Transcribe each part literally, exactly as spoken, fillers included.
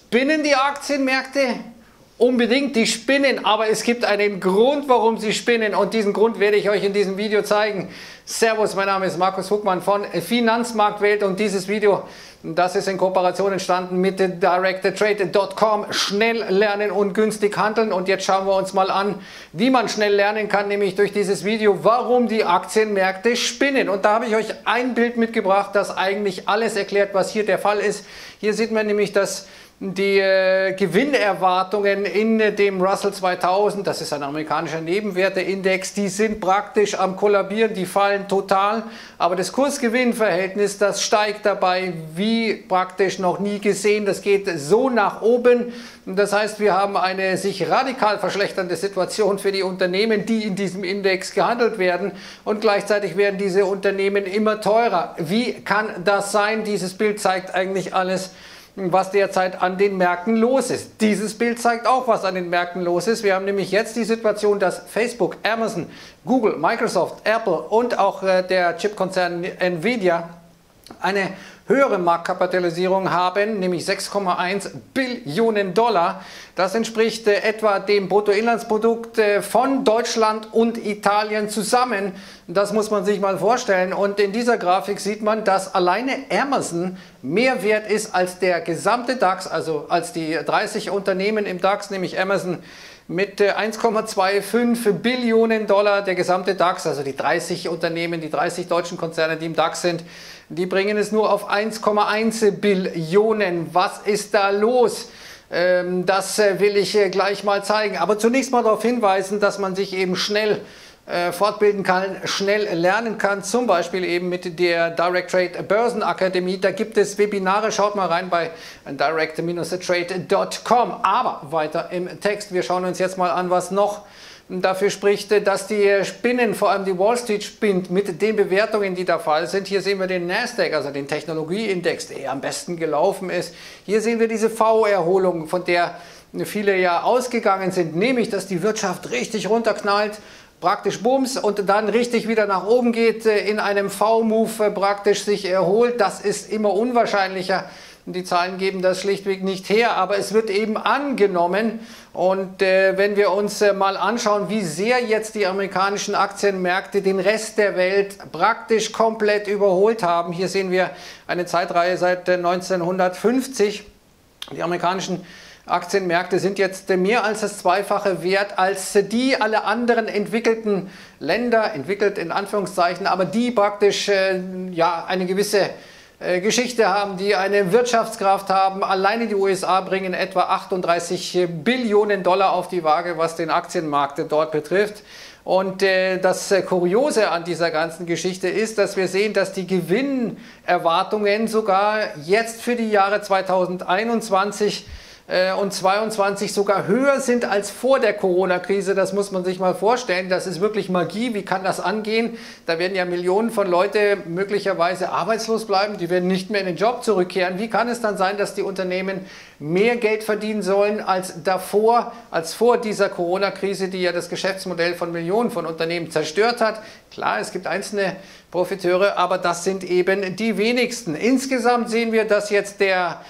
Spinnen die Aktienmärkte? Unbedingt, die spinnen, aber es gibt einen Grund, warum sie spinnen, und diesen Grund werde ich euch in diesem Video zeigen. Servus, mein Name ist Markus Huckmann von Finanzmarktwelt, und dieses Video, das ist in Kooperation entstanden mit direct trade punkt com. Schnell lernen und günstig handeln. Und jetzt schauen wir uns mal an, wie man schnell lernen kann, nämlich durch dieses Video, warum die Aktienmärkte spinnen. Und da habe ich euch ein Bild mitgebracht, das eigentlich alles erklärt, was hier der Fall ist. Hier sieht man nämlich, dass die äh, Gewinnerwartungen in äh, dem Russell zweitausend, das ist ein amerikanischer Nebenwerteindex, die sind praktisch am Kollabieren, die fallen total, aber das Kurs-Gewinn-Verhältnis, das steigt dabei wie praktisch noch nie gesehen, das geht so nach oben. Das heißt, wir haben eine sich radikal verschlechternde Situation für die Unternehmen, die in diesem Index gehandelt werden, und gleichzeitig werden diese Unternehmen immer teurer. Wie kann das sein? Dieses Bild zeigt eigentlich alles, was derzeit an den Märkten los ist. Dieses Bild zeigt auch, was an den Märkten los ist. Wir haben nämlich jetzt die Situation, dass Facebook, Amazon, Google, Microsoft, Apple und auch äh, der Chipkonzern Nvidia eine höhere Marktkapitalisierung haben, nämlich sechs Komma eins Billionen Dollar. Das entspricht äh, etwa dem Bruttoinlandsprodukt äh, von Deutschland und Italien zusammen. Das muss man sich mal vorstellen. Und in dieser Grafik sieht man, dass alleine Amazon mehr wert ist als der gesamte DAX, also als die dreißig Unternehmen im DAX, nämlich Amazon mit eins Komma fünfundzwanzig Billionen Dollar, der gesamte DAX, also die dreißig Unternehmen, die dreißig deutschen Konzerne, die im DAX sind, die bringen es nur auf eins Komma eins Billionen. Was ist da los? Ähm, das will ich gleich mal zeigen. Aber zunächst mal darauf hinweisen, dass man sich eben schnell äh, fortbilden kann, schnell lernen kann, zum Beispiel eben mit der Direct Trade Börsenakademie. Da gibt es Webinare, schaut mal rein bei direct trade punkt com. Aber weiter im Text, wir schauen uns jetzt mal an, was noch dafür spricht, dass die Spinnen, vor allem die Wall Street spinnt mit den Bewertungen, die der Fall sind. Hier sehen wir den Nasdaq, also den Technologieindex, der am besten gelaufen ist. Hier sehen wir diese V-Erholung, von der viele ja ausgegangen sind, nämlich, dass die Wirtschaft richtig runterknallt, praktisch bums, und dann richtig wieder nach oben geht, in einem V-Move praktisch sich erholt. Das ist immer unwahrscheinlicher. Die Zahlen geben das schlichtweg nicht her, aber es wird eben angenommen. Und äh, wenn wir uns äh, mal anschauen, wie sehr jetzt die amerikanischen Aktienmärkte den Rest der Welt praktisch komplett überholt haben. Hier sehen wir eine Zeitreihe seit äh, neunzehnhundertfünfzig. Die amerikanischen Aktienmärkte sind jetzt äh, mehr als das Zweifache wert als äh, die alle anderen entwickelten Länder, entwickelt in Anführungszeichen, aber die praktisch äh, ja, eine gewisse Geschichte haben, die eine Wirtschaftskraft haben. Alleine die U S A bringen etwa achtunddreißig Billionen Dollar auf die Waage, was den Aktienmarkt dort betrifft. Und äh, das Kuriose an dieser ganzen Geschichte ist, dass wir sehen, dass die Gewinnerwartungen sogar jetzt für die Jahre zweitausendeinundzwanzig und zweiundzwanzig sogar höher sind als vor der Corona-Krise. Das muss man sich mal vorstellen. Das ist wirklich Magie. Wie kann das angehen? Da werden ja Millionen von Leuten möglicherweise arbeitslos bleiben. Die werden nicht mehr in den Job zurückkehren. Wie kann es dann sein, dass die Unternehmen mehr Geld verdienen sollen als davor, als vor dieser Corona-Krise, die ja das Geschäftsmodell von Millionen von Unternehmen zerstört hat? Klar, es gibt einzelne Profiteure, aber das sind eben die wenigsten. Insgesamt sehen wir, dass jetzt der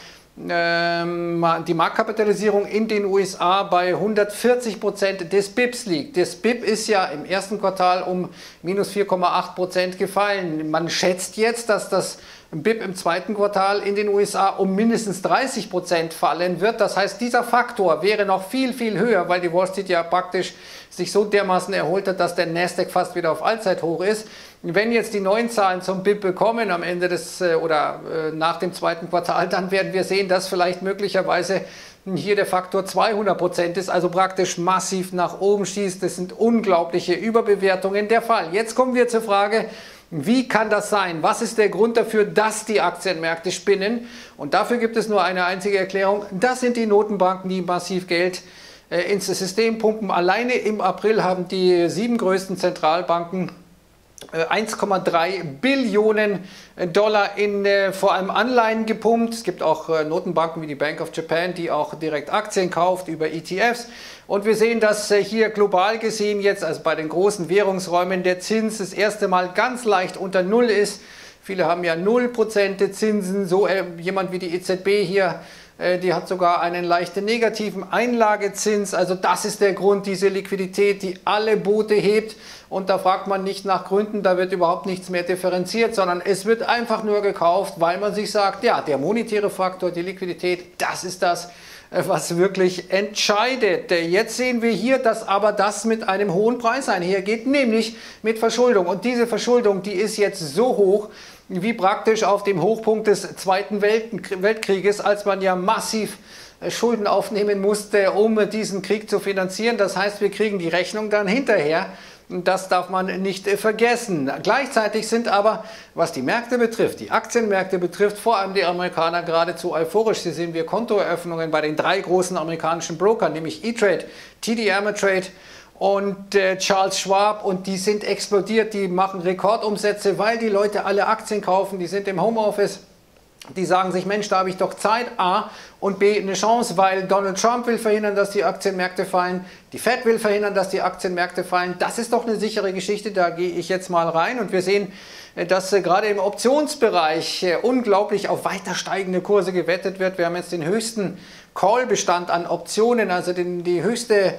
die Marktkapitalisierung in den U S A bei hundertvierzig Prozent des B I Ps liegt. Das B I P ist ja im ersten Quartal um minus vier Komma acht Prozent gefallen. Man schätzt jetzt, dass das B I P im zweiten Quartal in den U S A um mindestens dreißig Prozent fallen wird. Das heißt, dieser Faktor wäre noch viel, viel höher, weil die Wall Street ja praktisch sich so dermaßen erholt hat, dass der Nasdaq fast wieder auf Allzeithoch ist. Wenn jetzt die neuen Zahlen zum B I P kommen am Ende des oder nach dem zweiten Quartal, dann werden wir sehen, dass vielleicht möglicherweise hier der Faktor zweihundert Prozent ist, also praktisch massiv nach oben schießt. Das sind unglaubliche Überbewertungen der Fall. Jetzt kommen wir zur Frage, wie kann das sein? Was ist der Grund dafür, dass die Aktienmärkte spinnen? Und dafür gibt es nur eine einzige Erklärung. Das sind die Notenbanken, die massiv Geld äh, ins System pumpen. Alleine im April haben die sieben größten Zentralbanken eins Komma drei Billionen Dollar in äh, vor allem Anleihen gepumpt. Es gibt auch äh, Notenbanken wie die Bank of Japan, die auch direkt Aktien kauft über E T Fs. Und wir sehen, dass äh, hier global gesehen jetzt, also bei den großen Währungsräumen, der Zins das erste Mal ganz leicht unter Null ist. Viele haben ja null Prozent Zinsen. So äh, jemand wie die E Z B hier Die hat sogar einen leichten negativen Einlagezins. Also das ist der Grund, diese Liquidität, die alle Boote hebt. Und da fragt man nicht nach Gründen, da wird überhaupt nichts mehr differenziert, sondern es wird einfach nur gekauft, weil man sich sagt, ja, der monetäre Faktor, die Liquidität, das ist das, was wirklich entscheidet. Jetzt sehen wir hier, dass aber das mit einem hohen Preis einhergeht, nämlich mit Verschuldung. Und diese Verschuldung, die ist jetzt so hoch, wie praktisch auf dem Hochpunkt des Zweiten Weltkrieges, als man ja massiv Schulden aufnehmen musste, um diesen Krieg zu finanzieren. Das heißt, wir kriegen die Rechnung dann hinterher. Das darf man nicht vergessen. Gleichzeitig sind aber, was die Märkte betrifft, die Aktienmärkte betrifft, vor allem die Amerikaner geradezu euphorisch. Hier sehen wir Kontoeröffnungen bei den drei großen amerikanischen Brokern, nämlich E-Trade, T D Ameritrade und äh, Charles Schwab, und die sind explodiert, die machen Rekordumsätze, weil die Leute alle Aktien kaufen, die sind im Homeoffice. Die sagen sich, Mensch, da habe ich doch Zeit, A, und B, eine Chance, weil Donald Trump will verhindern, dass die Aktienmärkte fallen, die Fed will verhindern, dass die Aktienmärkte fallen. Das ist doch eine sichere Geschichte, da gehe ich jetzt mal rein, und wir sehen, dass gerade im Optionsbereich unglaublich auf weiter steigende Kurse gewettet wird. Wir haben jetzt den höchsten Call-Bestand an Optionen, also den, die höchste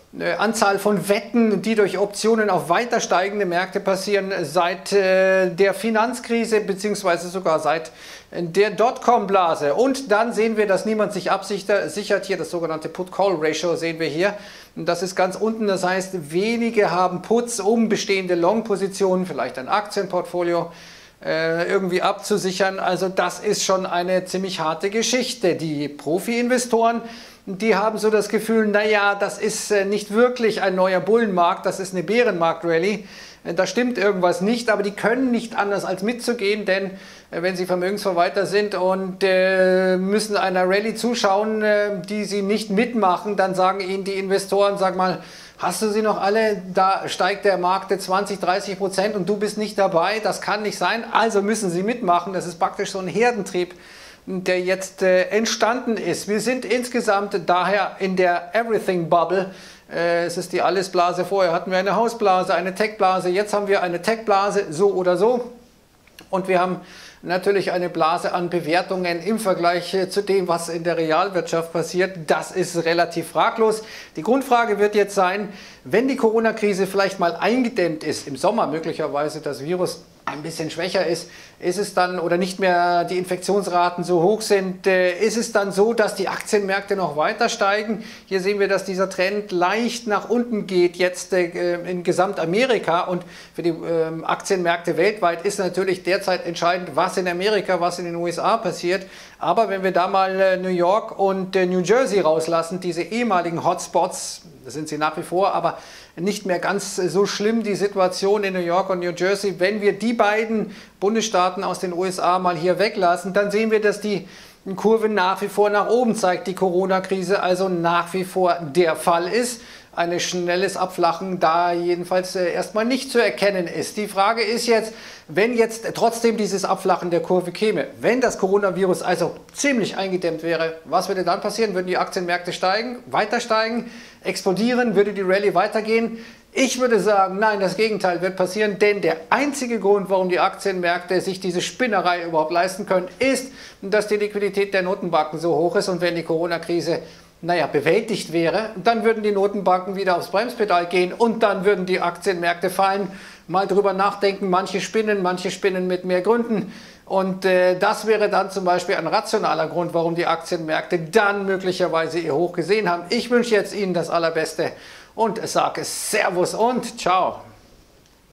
Anzahl von Wetten, die durch Optionen auf weiter steigende Märkte passieren, seit äh, der Finanzkrise bzw. sogar seit der Dotcom-Blase. Und dann sehen wir, dass niemand sich absichert. Hier das sogenannte Put-Call-Ratio sehen wir hier. Das ist ganz unten, das heißt, wenige haben Puts, um bestehende Long-Positionen, vielleicht ein Aktienportfolio, äh, irgendwie abzusichern. Also das ist schon eine ziemlich harte Geschichte. Die Profi-Investoren, die haben so das Gefühl, naja, das ist nicht wirklich ein neuer Bullenmarkt, das ist eine Bärenmarkt-Rallye. Da stimmt irgendwas nicht, aber die können nicht anders als mitzugehen, denn wenn sie Vermögensverwalter sind und äh, müssen einer Rallye zuschauen, äh, die sie nicht mitmachen, dann sagen ihnen die Investoren, sag mal, hast du sie noch alle? Da steigt der Markt zwanzig, dreißig Prozent und du bist nicht dabei, das kann nicht sein, also müssen sie mitmachen. Das ist praktisch so ein Herdentrieb, der jetzt äh, entstanden ist. Wir sind insgesamt daher in der Everything-Bubble. Äh, es ist die Alles-Blase. Vorher hatten wir eine Hausblase, eine Tech-Blase. Jetzt haben wir eine Tech-Blase, so oder so. Und wir haben natürlich eine Blase an Bewertungen im Vergleich zu dem, was in der Realwirtschaft passiert. Das ist relativ fraglos. Die Grundfrage wird jetzt sein, wenn die Corona-Krise vielleicht mal eingedämmt ist, im Sommer möglicherweise das Virus ein bisschen schwächer ist, ist es dann, oder nicht mehr die Infektionsraten so hoch sind, äh, ist es dann so, dass die Aktienmärkte noch weiter steigen? Hier sehen wir, dass dieser Trend leicht nach unten geht, jetzt äh, in Gesamtamerika, und für die äh, Aktienmärkte weltweit ist natürlich derzeit entscheidend, was in Amerika, was in den U S A passiert. Aber wenn wir da mal äh, New York und äh, New Jersey rauslassen, diese ehemaligen Hotspots, das sind sie nach wie vor, aber nicht mehr ganz so schlimm, die Situation in New York und New Jersey. Wenn wir die beiden Bundesstaaten aus den U S A mal hier weglassen, dann sehen wir, dass die Kurve nach wie vor nach oben zeigt, die Corona-Krise also nach wie vor der Fall ist. Ein schnelles Abflachen da jedenfalls äh, erstmal nicht zu erkennen ist. Die Frage ist jetzt, wenn jetzt trotzdem dieses Abflachen der Kurve käme, wenn das Coronavirus also ziemlich eingedämmt wäre, was würde dann passieren? Würden die Aktienmärkte steigen, weiter steigen, explodieren? Würde die Rallye weitergehen? Ich würde sagen, nein, das Gegenteil wird passieren, denn der einzige Grund, warum die Aktienmärkte sich diese Spinnerei überhaupt leisten können, ist, dass die Liquidität der Notenbanken so hoch ist, und wenn die Corona-Krise naja, bewältigt wäre, dann würden die Notenbanken wieder aufs Bremspedal gehen und dann würden die Aktienmärkte fallen. Mal drüber nachdenken, manche spinnen, manche spinnen mit mehr Gründen, und äh, das wäre dann zum Beispiel ein rationaler Grund, warum die Aktienmärkte dann möglicherweise ihr Hoch gesehen haben. Ich wünsche jetzt Ihnen das Allerbeste und sage Servus und Ciao.